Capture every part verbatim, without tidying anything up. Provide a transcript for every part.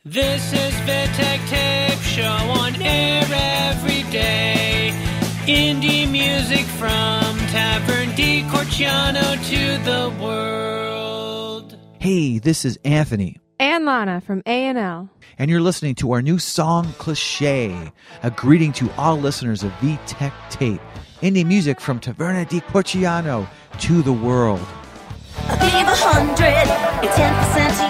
This is Vitek Tape Show on air every day. Indie music from Tavern di Corciano to the world. Hey, this is Anthony. And Lana from A and L. And you're listening to our new song, Cliché, a greeting to all listeners of Vitek Tape. Indie music from Taverna di Corciano to the world. I'll give a hundred and ten percent to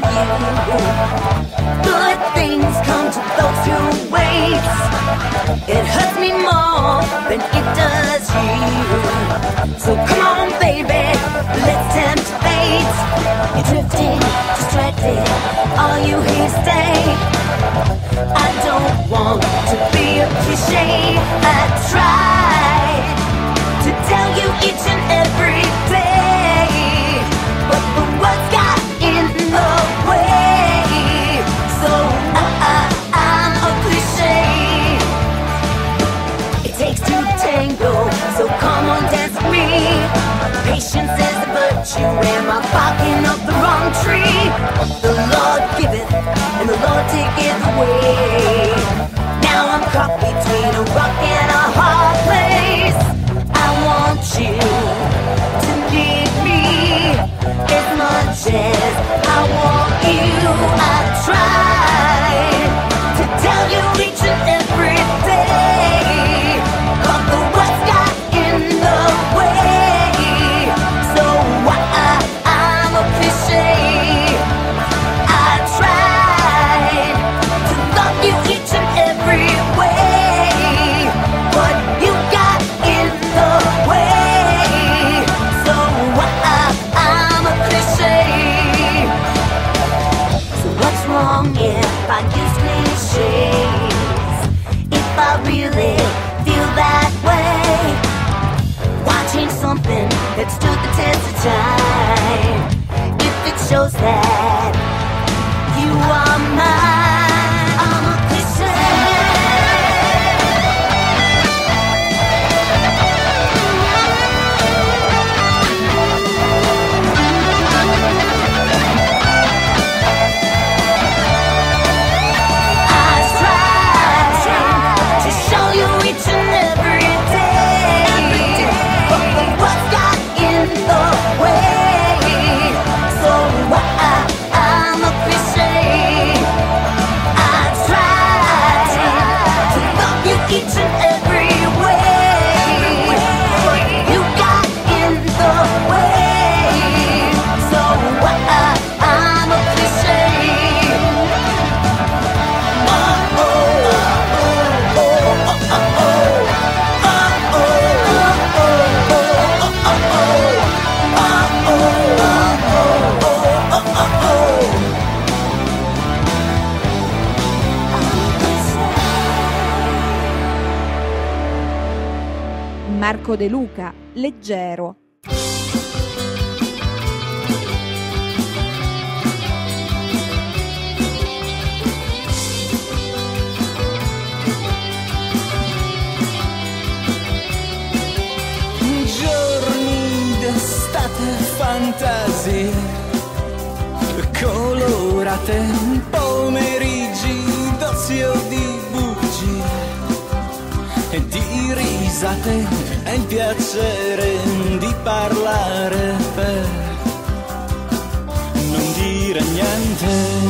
you. Good things come to those who wait. It hurts me more than it does you. So come on, baby, let's tempt fate. You're drifting, distracted, all you hear stay. I don't want to be a cliche. I tried to tell you each and every day, but the words got in the way. So I, I, I'm a cliche. It takes two to tango, so come on, dance with me. Patience is a virtue, am I barking up the wrong tree? The Lord giveth, and the Lord taketh away. Now I'm caught between a rock and a hard place. I want you to need me as much as I want you. I tried to tell you each and every day, but the words got in the way. So I, I'm a cliche. I tried to love you each and every way, but you got in the way. So I, I'm a cliche. So what's wrong if I use cliches? If I really feel that way, why change something that stood the test of time? If it shows that you are mine, I'm a cliche. Each and every way, you got in the way. So I, I'm a cliche. Oh, oh, oh, oh, oh, oh, oh, oh, oh, oh, oh, oh. Marco De Luca, Leggero. Giorni d'estate, fantasie colorate, pomeriggi d'ozio, di bugie e di risate, e il piacere di parlare per non dire niente.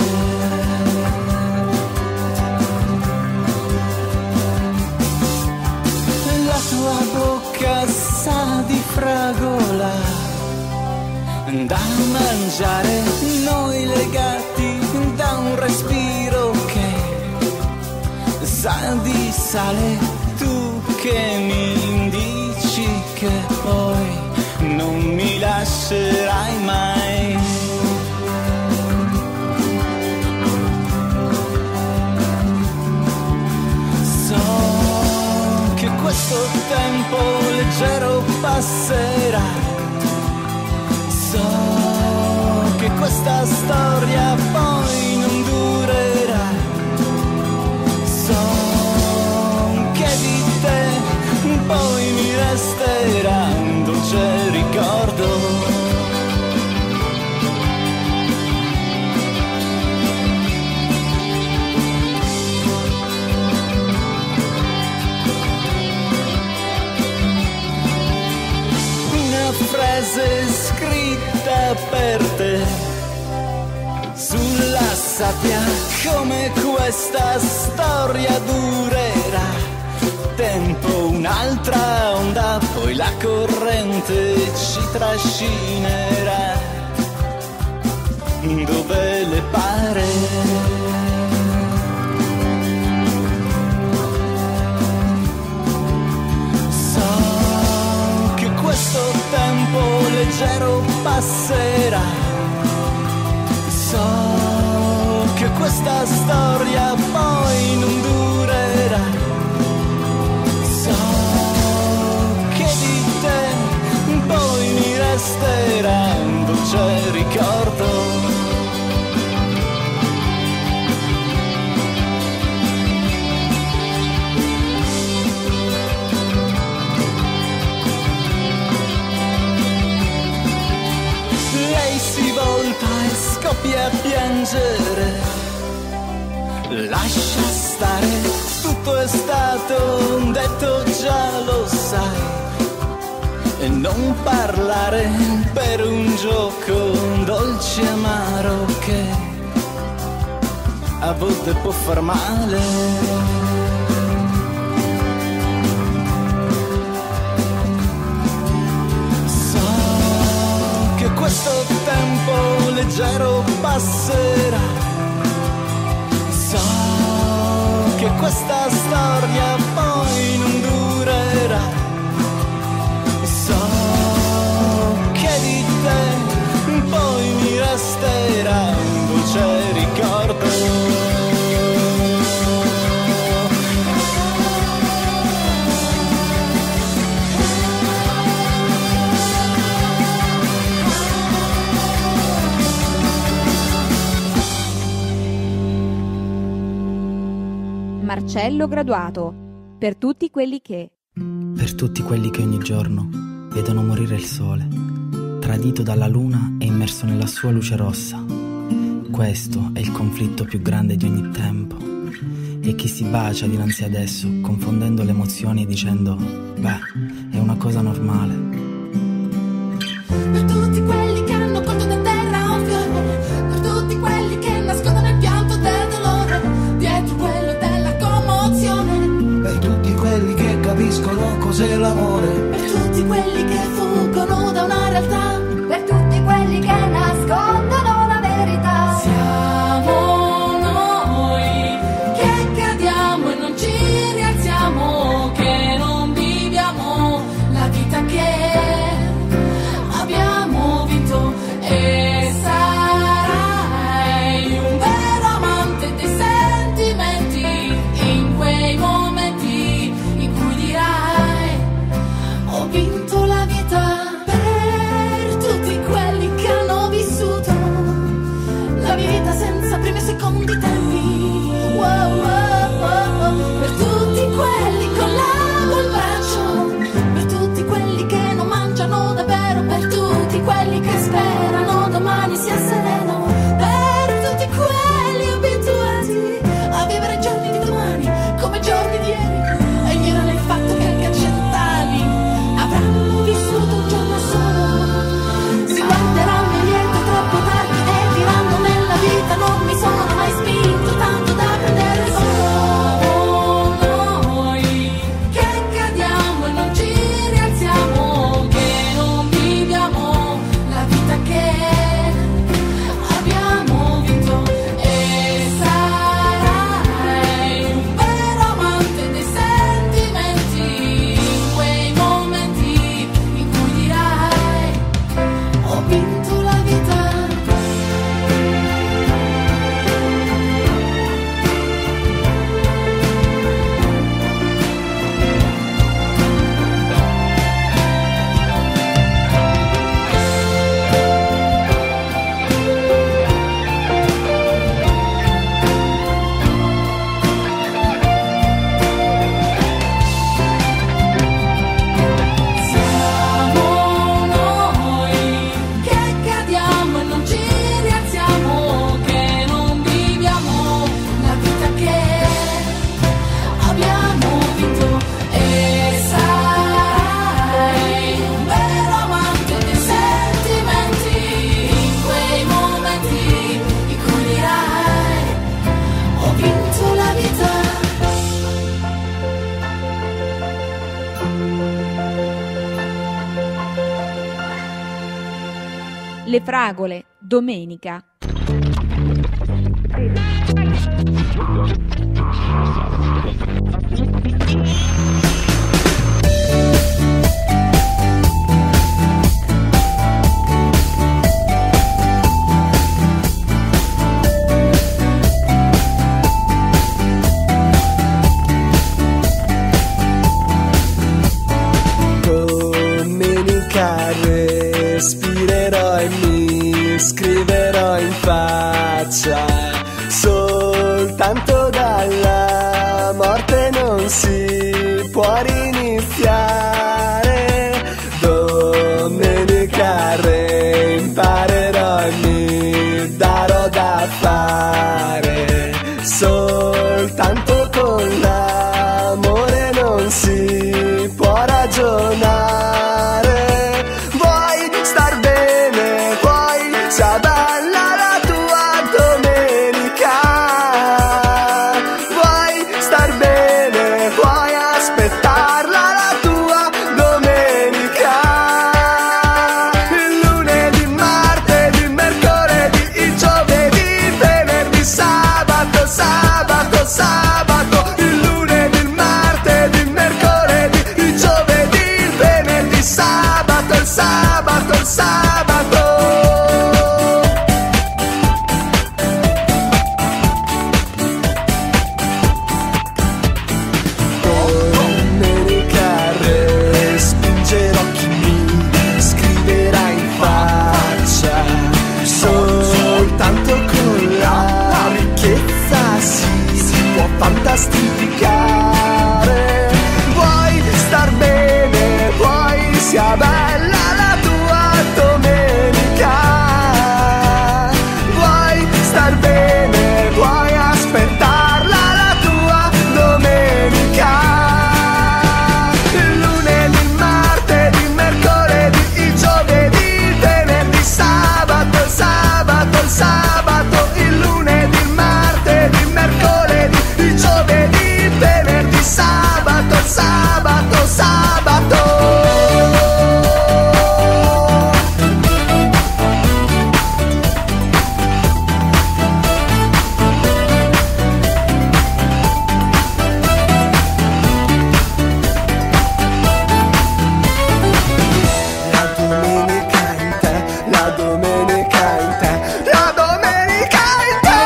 La tua bocca sa di fragola da mangiare, noi legati da un respiro che sa di sale. Tu che mi dici che poi non mi lascerai mai. So che questo tempo leggero passerà. So che questa storia poi non durerà. So di te poi mi resterà un dolce ricordo. sappia come questa storia durerà. Tempo un'altra onda, poi la corrente ci trascinerà dove le pare. So che questo tempo leggero passerà. So che questa storia poi non durerà. So che di te poi mi resterà un dolce ricordo. Lei si volta e scoppia a piangere. Lascia stare, tutto è stato detto, già lo sai. E non parlare per un gioco dolce e amaro che a volte può far male. Questo tempo leggero passerà. So che questa storia poi non durerà. So che di te poi mi resterà un dolce ricordo. Marcello Graduato, per tutti quelli che... Per tutti quelli che ogni giorno vedono morire il sole, tradito dalla luna e immerso nella sua luce rossa. Questo è il conflitto più grande di ogni tempo. E chi si bacia dinanzi ad esso, confondendo le emozioni e dicendo, beh, è una cosa normale. Per tutti quelli che hanno colto da terra un fiore, per tutti quelli che nascondono il pianto del dolore, dietro quello della commozione, per tutti quelli che capiscono cos'è l'amore, per tutti quelli che fuggono da una realtà, per tutti quelli che nascondono la verità. Siamo noi che cadiamo e non ci rialziamo, che non viviamo la vita che Le Fragole, Domenica. Respirerò e mi scriverò in faccia, soltanto dalla morte non si può riniziare. Domenica reimparerò e mi darò da fare, soltanto con l'amore non si può ragionare. Sia bella la tua domenica, vuoi star bene, vuoi aspettarla la tua domenica. Il lunedì, martedì, mercoledì, il giovedì, il venerdì, sabato, sabato, sabato. Il lunedì, il martedì, il mercoledì, il giovedì, il venerdì, sabato, il sabato, il sabato. Fantastificare, vuoi star bene, vuoi sia bella la tua domenica, vuoi star bene, vuoi aspettarla la tua domenica. Il lunedì, il martedì, il mercoledì, il giovedì, il venerdì, sabato, il sabato, il sabato. Il lunedì, il martedì, il mercoledì, il giovedì, venerdì, sabato, sabato, sabato. La domenica in te, la domenica in te, la domenica in te.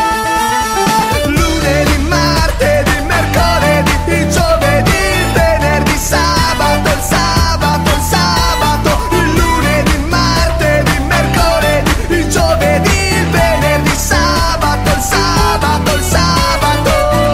Lunedì, martedì, mercoledì, il giovedì, il venerdì, sabato, il sabato, il sabato. Il lunedì, il martedì, il mercoledì, il giovedì, il venerdì, sabato, il sabato, il sabato.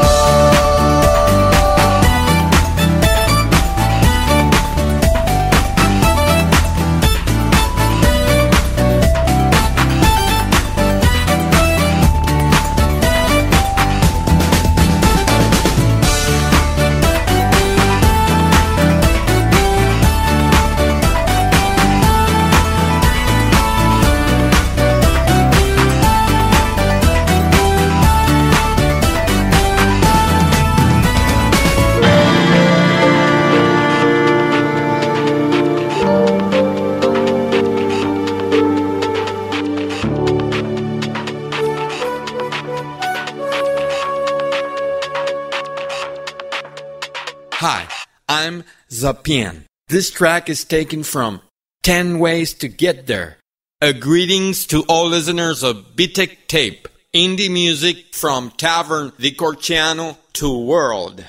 Hi, I'm Zapian. This track is taken from ten Ways to Get There. A greetings to all listeners of B-Tech Tape, indie music from Tavern di Corciano to world.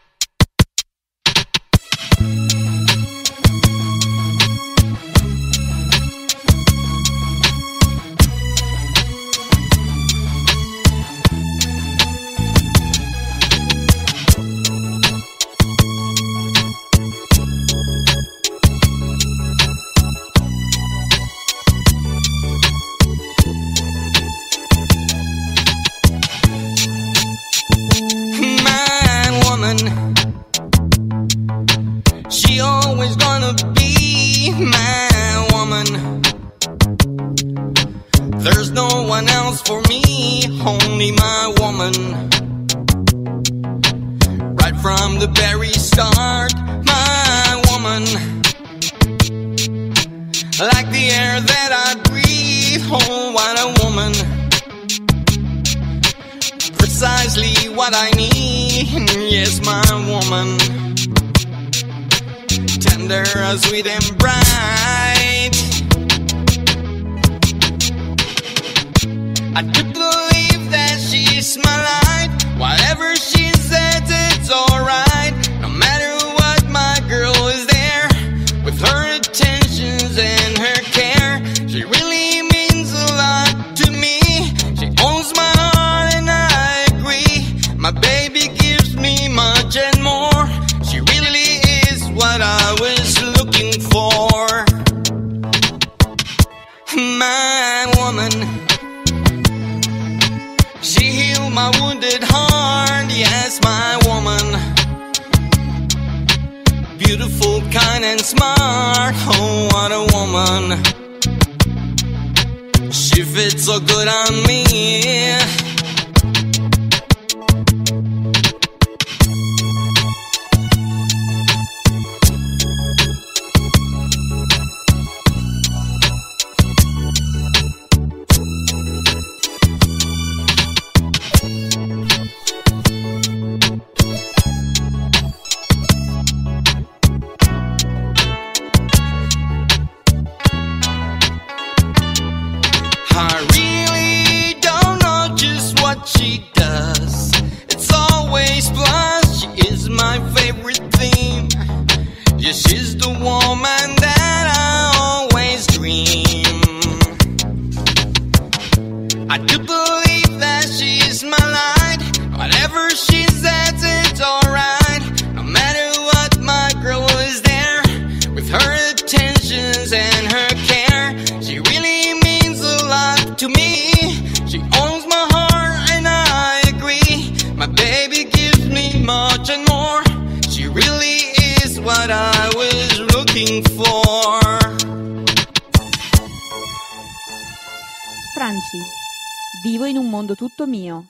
She always gonna be my woman. There's no one else for me, only my woman. Right from the very start, my woman. Like the air that I breathe, oh what a woman. Precisely what I need, yes my woman. Tender, sweet and bright. I do believe that she's my light. Whatever she says, it's alright. No matter what, my girl is there. With her attentions and her care, she really means a lot to me. She owns my heart and I agree. My baby gives me much and more. She really is what I was looking for. My woman. She healed my wounded heart, yes, my woman. Beautiful, kind and smart, oh what a woman. She fits so good on me. I really don't know just what she does. It's always plus, she is my favorite theme. Yeah, she's the woman that I always dream. I do believe that she's my light. Whatever she says, it's alright. No matter what, my girl is there. With her attentions and her care, she really means a lot to me. She owns my heart and I agree. My baby gives me much and more. She really is what I was looking for. Franci, vivo in un mondo tutto mio.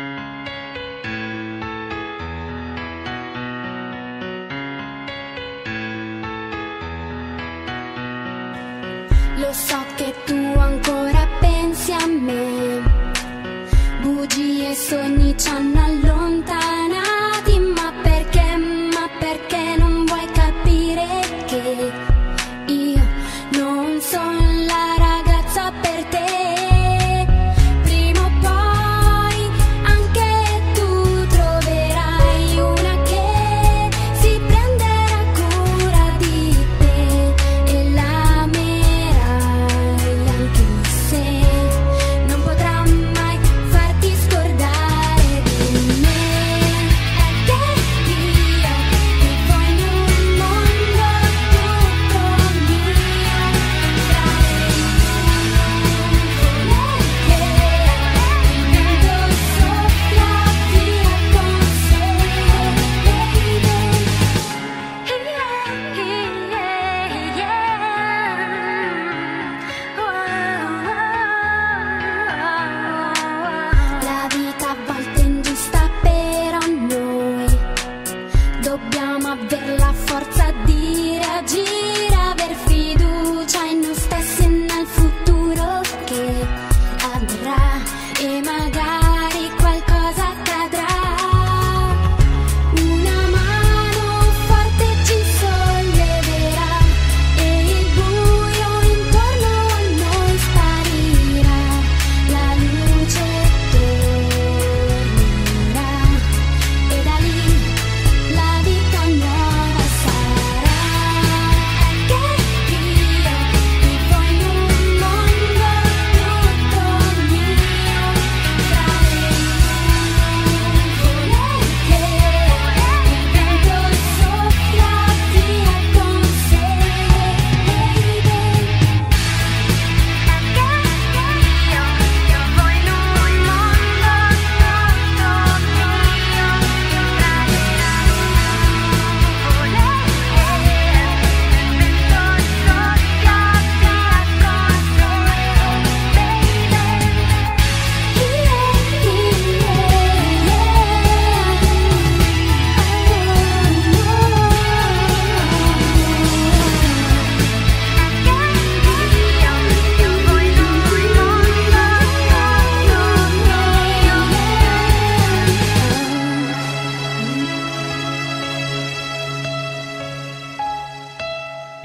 Lo so che tu ancora pensi a me. Bugie e sogni ci hanno allontanati. Ma perché, ma perché non vuoi capire che io non sono la ragazza per te? Prima o poi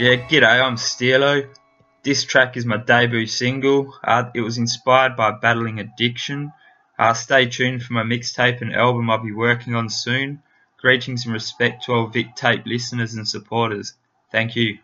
Yeah, g'day, I'm Steelo. This track is my debut single. Uh, it was inspired by battling addiction. Uh, stay tuned for my mixtape and album I'll be working on soon. Greetings and respect to all Vic Tape listeners and supporters. Thank you.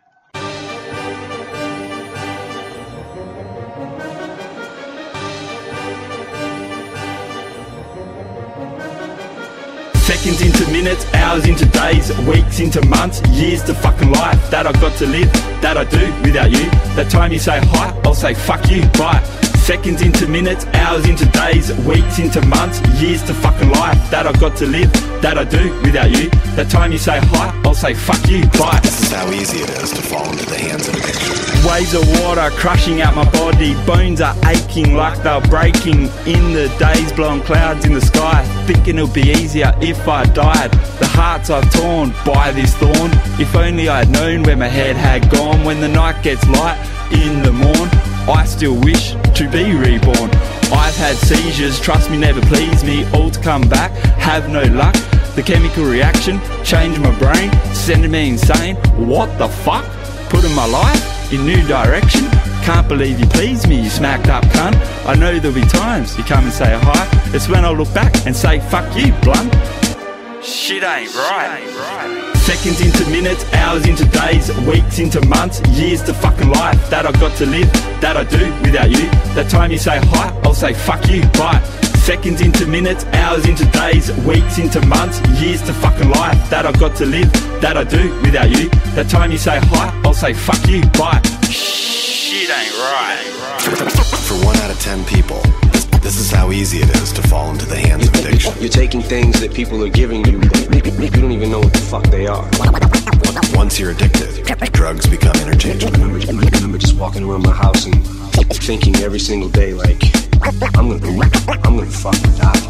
Seconds into minutes, hours into days, weeks into months, years to fucking life that I got to live, that I do without you. That time you say hi, I'll say fuck you, bye. Seconds into minutes, hours into days, weeks into months, years to fucking life that I got to live, that I do without you. That time you say hi, I'll say fuck you, bye. This is how easy it is to fall into the hands of addiction. Waves of water crushing out my body, bones are aching like they're breaking in the days, blowing clouds in the sky, thinking it'll be easier if I died. The hearts I've torn by this thorn, if only I'd known where my head had gone. When the night gets light in the morn, I still wish to be reborn. I've had seizures, trust me, never please me, all to come back, have no luck. The chemical reaction changed my brain, sending me insane. What the fuck? Putting my life in new direction. Can't believe you pleased me, you smacked up cunt. I know there'll be times you come and say hi. It's when I look back and say fuck you, blunt. Shit ain't right. Seconds into minutes, hours into days, weeks into months, years to fucking life that I got to live, that I do without you. That time you say hi, I'll say fuck you, bye. Seconds into minutes, hours into days, weeks into months, years to fucking life that I got to live, that I do without you. That time you say hi, I'll say fuck you, bye. Shit ain't right. For one out of ten people, this is how easy it is to fall into the hands of addiction. You're taking things that people are giving you, you don't even know what the fuck they are. Once you're addicted, drugs become interchangeable. I remember, I remember just walking around my house and thinking every single day, like, I'm gonna, I'm gonna fucking die.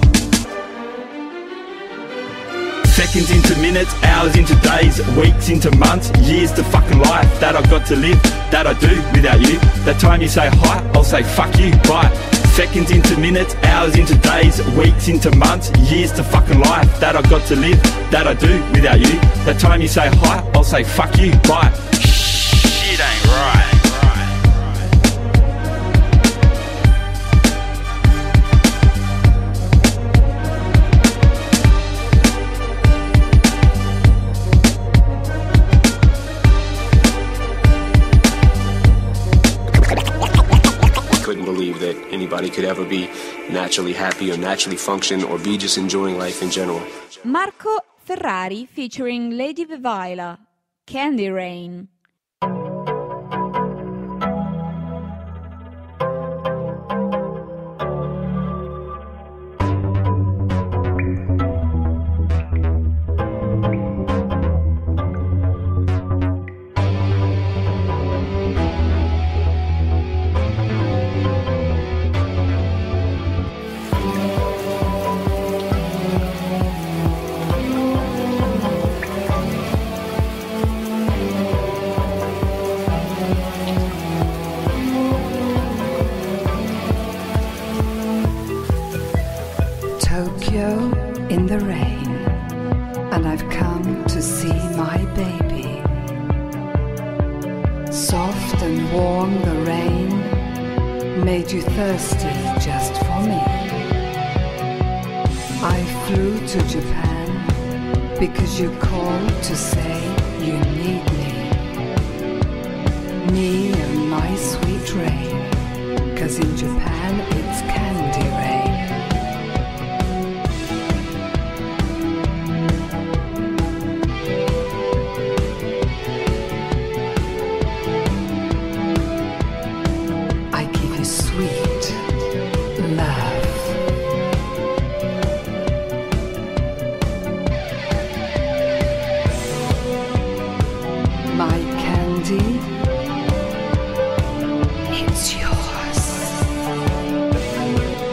Seconds into minutes, hours into days, weeks into months, years to fucking life that I got to live, that I do without you. That time you say hi, I'll say fuck you, bye. Seconds into minutes, hours into days, weeks into months, years to fucking life that I got to live, that I do without you. That time you say hi, I'll say fuck you, bye. Shit ain't right. Couldn't believe that anybody could ever be naturally happy or naturally function or be just enjoying life in general. Marco Ferrari featuring Lady Vivaila, Candy Rain. In the rain, and I've come to see my baby. Soft and warm the rain made you thirsty just for me. I flew to Japan because you called to say you need me. Me and my sweet rain, 'cause in Japan it's candy rain. It's yours.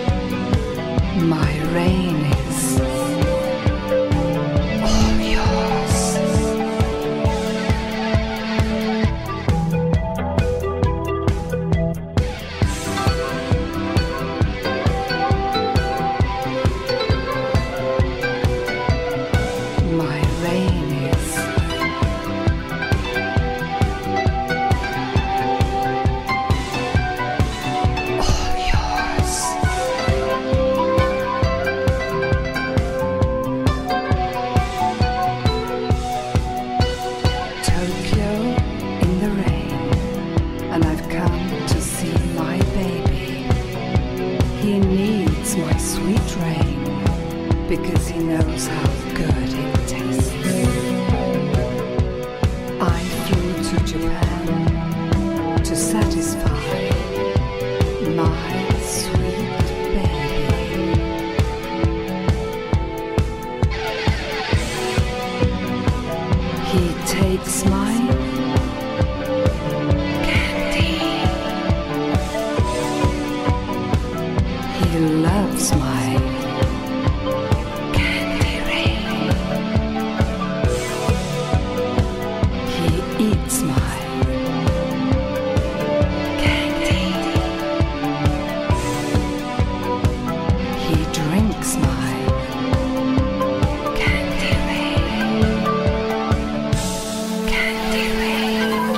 because he knows how good it tastes. I flew to Japan to satisfy my sweet baby. He takes my candy. He loves my candy rain. He eats my candy. He drinks my candy rain. Candy rain.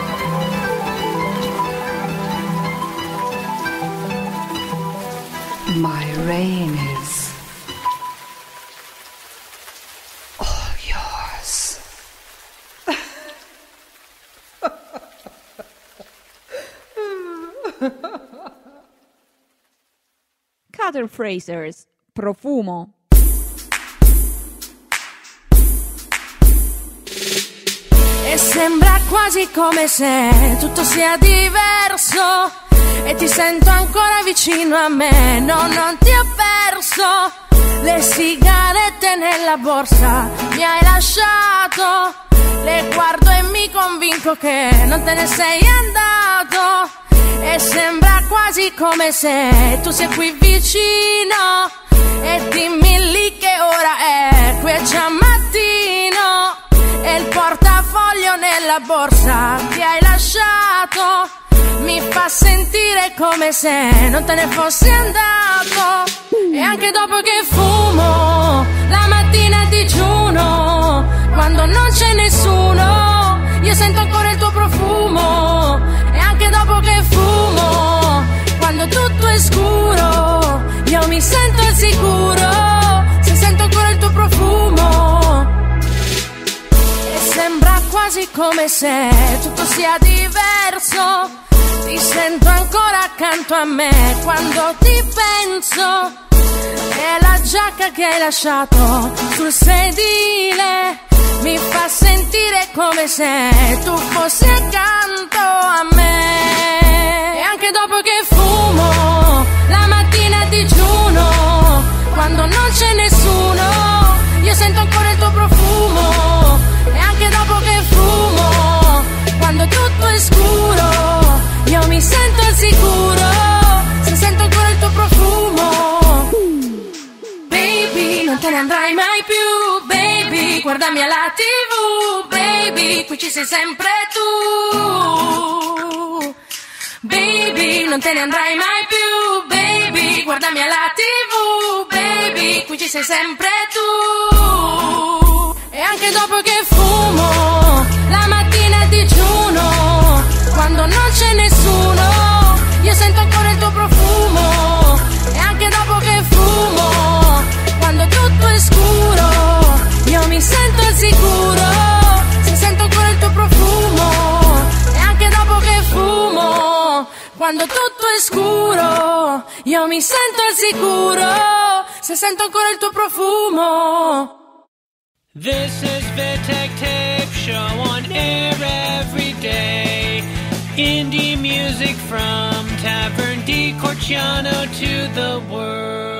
My rain is all yours. Cutter Frasers, Profumo. E sembra quasi come se tutto sia diverso e ti sento ancora vicino a me. No, non ti ho perso. Le sigarette nella borsa mi hai lasciato. Le guardo e mi convinco che non te ne sei andato. E sembra quasi come se tu sia qui vicino. E dimmi lì che ora è, qui è già mattino. E il portafoglio nella borsa ti hai lasciato. Mi fa sentire come se non te ne fossi andato. E anche dopo che fumo, la mattina digiuno, quando non c'è nessuno, io sento ancora il tuo profumo. E anche dopo che fumo, quando tutto è scuro, io mi sento al sicuro, se sento ancora il tuo profumo. E sembra quasi come se tutto sia diverso. Ti sento ancora accanto a me quando ti penso. E la giacca che hai lasciato sul sedile mi fa sentire come se tu fossi accanto a me. E anche dopo che fumo, la mattina digiuno, quando non c'è nessuno, io sento ancora il tuo profumo. E anche dopo che fumo, quando tutto è scuro, io mi sento al sicuro, se sento ancora il tuo profumo. Baby, non te ne andrai mai più. Baby, guardami alla tivù. Baby, qui ci sei sempre tu. Baby, non te ne andrai mai più. Baby, guardami alla tivù. Baby, qui ci sei sempre tu. E anche dopo che fumo, la mattina digiuno, quando non c'è nessuno, io sento ancora il tuo profumo. E anche dopo che fumo, quando tutto è scuro, io mi sento al sicuro, se sento ancora il tuo profumo. E anche dopo che fumo, quando tutto è scuro, io mi sento al sicuro, se sento ancora il tuo profumo. This is Vitek Tape Show on air every day. Indie music from Tavern di Corciano to the world.